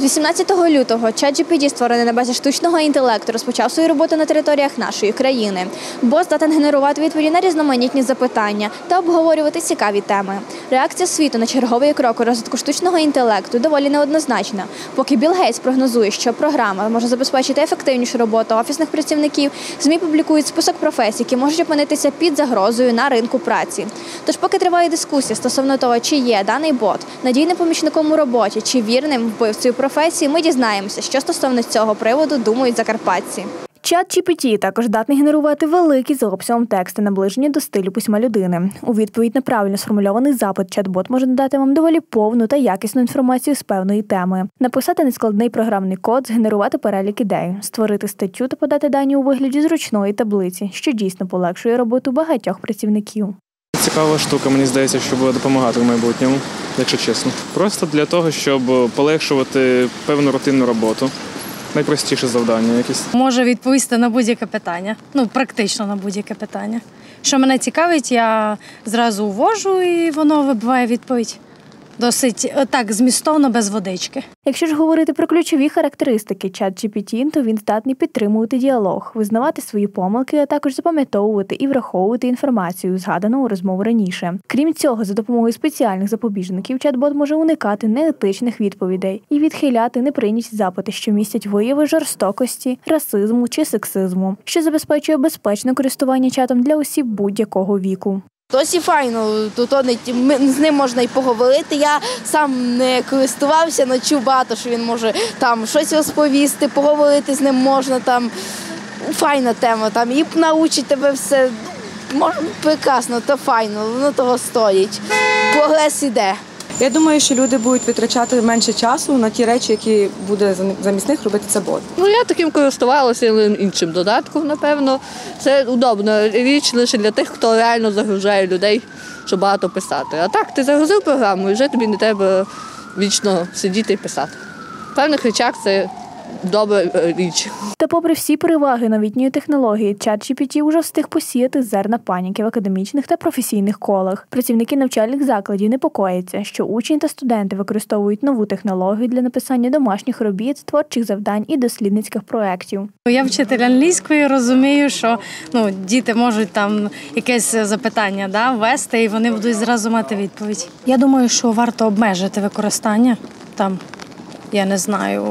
18 лютого ChatGPT, створений на базі штучного інтелекту, розпочав свою роботу на територіях нашої країни. Бот здатен генерувати відповіді на різноманітні запитання та обговорювати цікаві теми. Реакція світу на черговий крок у розвитку штучного інтелекту доволі неоднозначна. Поки Білл Гейтс прогнозує, що програма може забезпечити ефективнішу роботу офісних працівників, ЗМІ публікують список професій, які можуть опинитися під загрозою на ринку праці. Тож поки триває дискусія стосовно того, чи є даний бот надійним помічником у роботі, чи вірним вбивцею професії, ми дізнаємося, що стосовно цього приводу думають закарпатці. ChatGPT також здатний генерувати великі за обсягом тексти, наближені до стилю письма людини. У відповідь на правильно сформульований запит чат-бот може надати вам доволі повну та якісну інформацію з певної теми. Написати нескладний програмний код, згенерувати перелік ідей, створити статтю та подати дані у вигляді зручної таблиці, що дійсно полегшує роботу багатьох працівників. Цікава штука, мені здається, що буде допомагати в майбутньому, якщо чесно. Просто для того, щоб полегшувати певну рутинну роботу. Найпростіше завдання якесь. Може відповісти на будь-яке питання, практично на будь-яке питання. Що мене цікавить, я зразу ввожу і воно вибиває відповідь. Досить так змістовно, без водички. Якщо ж говорити про ключові характеристики ChatGPT, то він здатний підтримувати діалог, визнавати свої помилки, а також запам'ятовувати і враховувати інформацію, згадану у розмові раніше. Крім цього, за допомогою спеціальних запобіжників чат-бот може уникати неетичних відповідей і відхиляти неприйняті запити, що містять вияви жорстокості, расизму чи сексизму, що забезпечує безпечне користування чатом для осіб будь-якого віку. Досі файно, тут з ним можна і поговорити. Я сам не користувався, але чув багато, що він може там щось розповісти, поговорити з ним можна, там файна тема, там і научить тебе все. Прекрасно, то файно, воно того стоїть. Прогрес іде. Я думаю, що люди будуть витрачати менше часу на ті речі, які буде замість них робити це бот. Я таким користувалася іншим додатком, напевно. Це удобна річ лише для тих, хто реально загружає людей, щоб багато писати. А так, ти загрузив програму і вже тобі не треба вічно сидіти і писати. В певних речах це добра річ. Та попри всі переваги новітньої технології, ChatGPT уже встиг посіяти зерна паніки в академічних та професійних колах. Працівники навчальних закладів непокояться, що учні та студенти використовують нову технологію для написання домашніх робіт, творчих завдань і дослідницьких проєктів. Я вчитель англійської, розумію, що діти можуть там якесь запитання ввести, і вони будуть зразу мати відповідь. Я думаю, що варто обмежити використання там, я не знаю,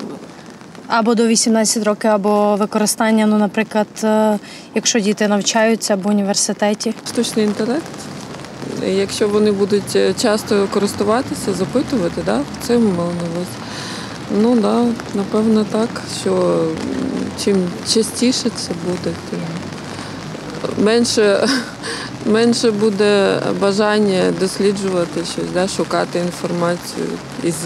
або до 18 років, або використання, наприклад, якщо діти навчаються або в університеті. Штучний інтелект, якщо вони будуть часто користуватися, запитувати, це ми мали на увазі. Напевно так, що чим частіше це буде, тим менше буде бажання досліджувати щось, шукати інформацію із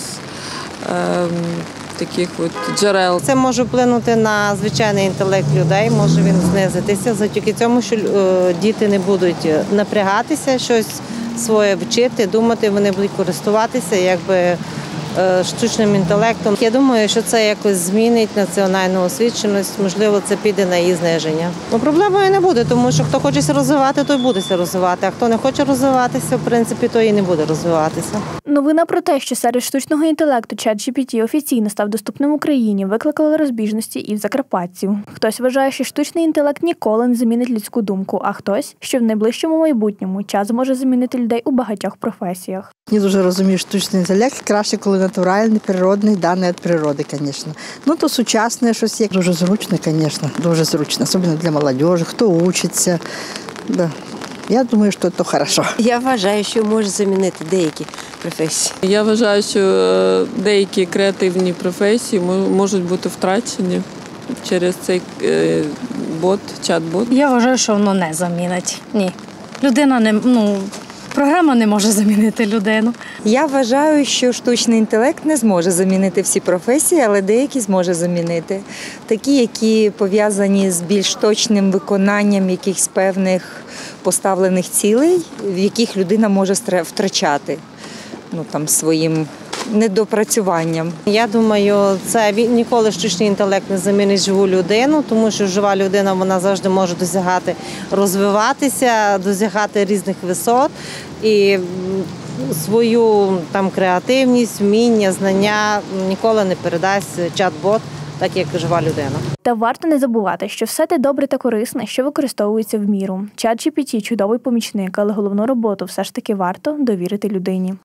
таких джерел. Це може вплинути на звичайний інтелект людей, може він знизитися завдяки цьому, що діти не будуть напрягатися, щось своє вчити, думати, вони будуть користуватися штучним інтелектом. Я думаю, що це якось змінить національну освіченість, можливо, це піде на її зниження. Проблемою не буде, тому що хто хоче розвивати, той буде розвивати, а хто не хоче розвиватися, в принципі, той і не буде розвиватися. Новина про те, що сервіс штучного інтелекту ChatGPT офіційно став доступним в Україні, викликала розбіжності і в закарпатців. Хтось вважає, що штучний інтелект ніколи не замінить людську думку, а хтось, що в найближчому майбутньому час зможе замінити людей у багатьох професіях. Не дуже розумію штучний інтелект, краще, коли натуральний, природний, даний від природи, звісно. То сучасне щось є. Дуже зручно, звісно, дуже зручно, особливо для молодежі, хто учиться. Да. Я думаю, що це хорошо. Я вважаю, що може замінити деякі професії. Я вважаю, що деякі креативні професії можуть бути втрачені через цей чат-бот. Я вважаю, що воно не замінить. Ні. Програма не може замінити людину. Я вважаю, що штучний інтелект не зможе замінити всі професії, але деякі зможе замінити. Такі, які пов'язані з більш точним виконанням якихось певних поставлених цілей, в яких людина може втрачати своїм недопрацюванням. Я думаю, це ніколи штучний інтелект не замінить живу людину, тому що жива людина, вона завжди може розвиватися, досягати різних висот. І свою там креативність, вміння, знання ніколи не передасть чат-бот, так як жива людина. Та варто не забувати, що все те добре та корисне, що використовується в міру. ChatGPT – чудовий помічник, але головну роботу все ж таки варто довірити людині.